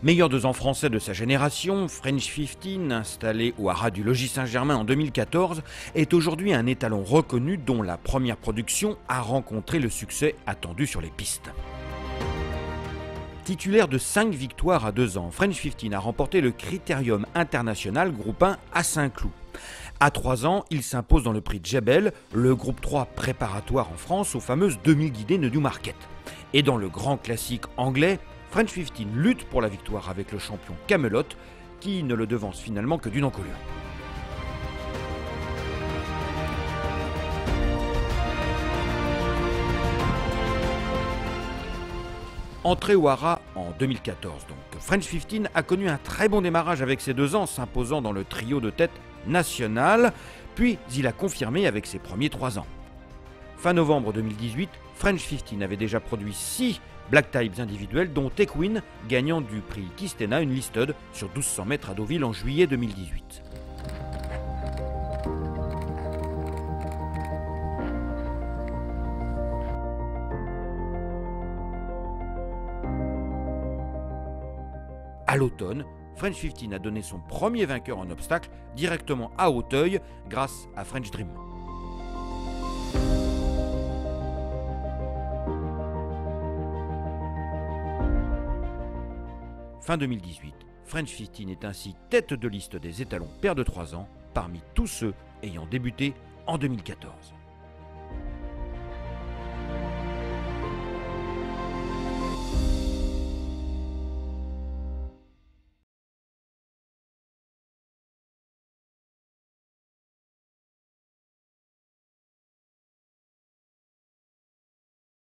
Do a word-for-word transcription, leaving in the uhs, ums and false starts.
Meilleur deux ans français de sa génération, French quinze, installé au haras du Logis Saint-Germain en deux mille quatorze, est aujourd'hui un étalon reconnu dont la première production a rencontré le succès attendu sur les pistes. Titulaire de cinq victoires à deux ans, French quinze a remporté le Critérium International Groupe un à Saint-Cloud. À trois ans, il s'impose dans le prix Jebel, le groupe trois préparatoire en France aux fameuses deux mille guidées de Newmarket. Et dans le grand classique anglais, French quinze lutte pour la victoire avec le champion Camelot, qui ne le devance finalement que d'une encolure. Entré au haras en deux mille quatorze, donc, French quinze a connu un très bon démarrage avec ses deux ans, s'imposant dans le trio de tête national, puis il a confirmé avec ses premiers trois ans. Fin novembre deux mille dix-huit, French quinze avait déjà produit six Black Types individuels, dont Tequin, gagnant du prix Kistena, une listed sur douze cents mètres à Deauville en juillet deux mille dix-huit. À l'automne, French quinze a donné son premier vainqueur en obstacle directement à Hauteuil grâce à French Dream. Fin deux mille dix-huit, French quinze est ainsi tête de liste des étalons père de trois ans parmi tous ceux ayant débuté en deux mille quatorze.